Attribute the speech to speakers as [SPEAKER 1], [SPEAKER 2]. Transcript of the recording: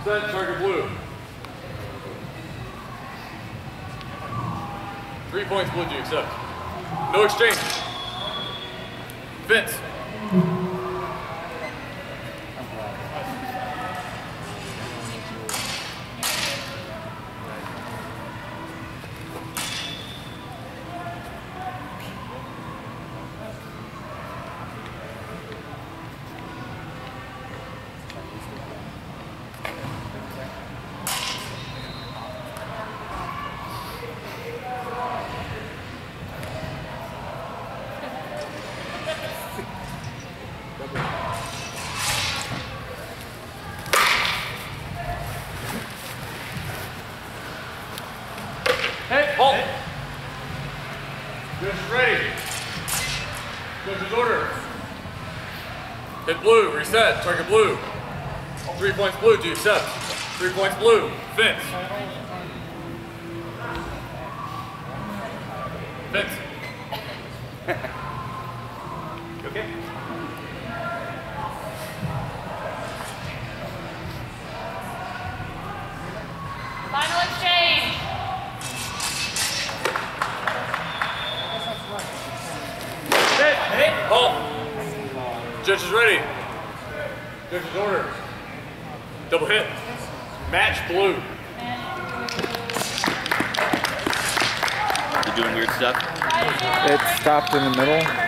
[SPEAKER 1] Set, target blue. 3 points blue, do you accept? No exchange. Vince. Hey, halt! Judge ready. Judge's order. Hit blue, reset, target blue. 3 points blue, do you accept? 3 points blue, Vince. Vince. You okay?
[SPEAKER 2] Final exchange.
[SPEAKER 1] Hit! Halt! Judge is ready. Judge's order. Double hit. Match blue.
[SPEAKER 3] You doing weird stuff?
[SPEAKER 4] It stopped in the middle.